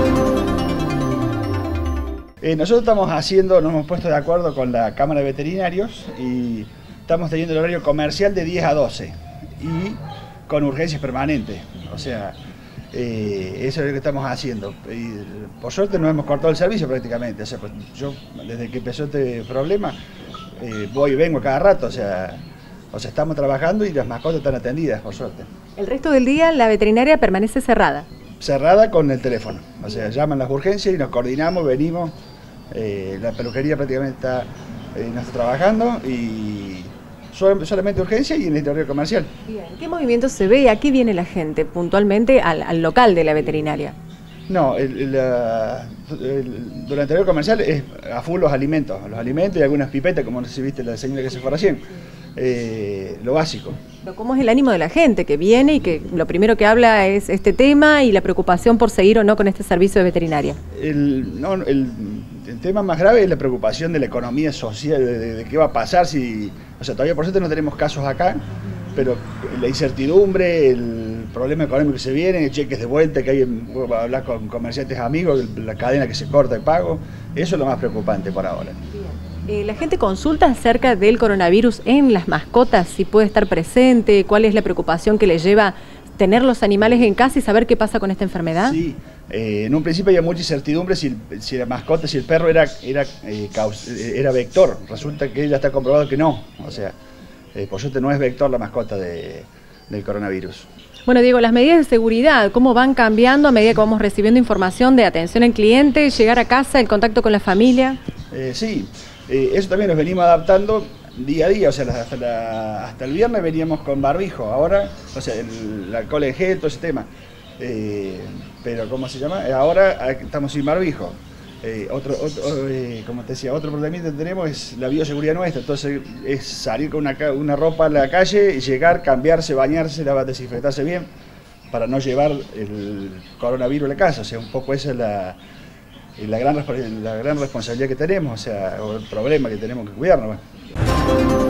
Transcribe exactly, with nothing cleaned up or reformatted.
Eh, nosotros estamos haciendo, nos hemos puesto de acuerdo con la Cámara de Veterinarios y estamos teniendo el horario comercial de diez a doce y con urgencias permanentes. O sea, eh, eso es lo que estamos haciendo. Y por suerte no hemos cortado el servicio prácticamente. O sea, pues yo desde que empezó este problema eh, voy y vengo cada rato. O sea, o sea, estamos trabajando y las mascotas están atendidas, por suerte. El resto del día la veterinaria permanece cerrada. Cerrada con el teléfono. O sea, llaman las urgencias y nos coordinamos, venimos. Eh, la peluquería prácticamente está, eh, no está trabajando y sol, solamente urgencia y en el horario comercial. Bien. ¿Qué movimiento se ve y a qué viene la gente puntualmente al, al local de la veterinaria? No, el, el, el, durante el horario comercial es a full los alimentos, los alimentos y algunas pipetas, como recibiste la señora que se fue recién, eh, lo básico. Pero ¿cómo es el ánimo de la gente que viene y que lo primero que habla es este tema y la preocupación por seguir o no con este servicio de veterinaria? El, no, el, el tema más grave es la preocupación de la economía social, de, de, de qué va a pasar si... O sea, todavía por suerte no tenemos casos acá, pero la incertidumbre, el problema económico que se viene, cheques de vuelta, que hay que hablar con comerciantes amigos, la cadena que se corta el pago, eso es lo más preocupante por ahora. Eh, la gente consulta acerca del coronavirus en las mascotas, si puede estar presente, cuál es la preocupación que le lleva tener los animales en casa y saber qué pasa con esta enfermedad. Sí, eh, en un principio había mucha incertidumbre si, si la mascota, si el perro era, era, eh, caus, era vector. Resulta que ya está comprobado que no, o sea, eh, por suerte no es vector la mascota de, del coronavirus. Bueno, Diego, las medidas de seguridad, ¿cómo van cambiando a medida que vamos recibiendo información de atención al cliente, llegar a casa, el contacto con la familia? Eh, sí, eh, eso también nos venimos adaptando día a día, o sea, hasta, la, hasta el viernes veníamos con barbijo, ahora, o sea, el, el alcohol en gel, todo ese tema. Eh, pero, ¿cómo se llama? Ahora estamos sin barbijo. Eh, otro, otro eh, como te decía, otro problema que tenemos es la bioseguridad nuestra, entonces es salir con una, una ropa a la calle, llegar, cambiarse, bañarse, desinfectarse bien, para no llevar el coronavirus a la casa, o sea, un poco esa es la, la, gran, la gran responsabilidad que tenemos, o sea, o el problema que tenemos que cuidarnos. Bueno.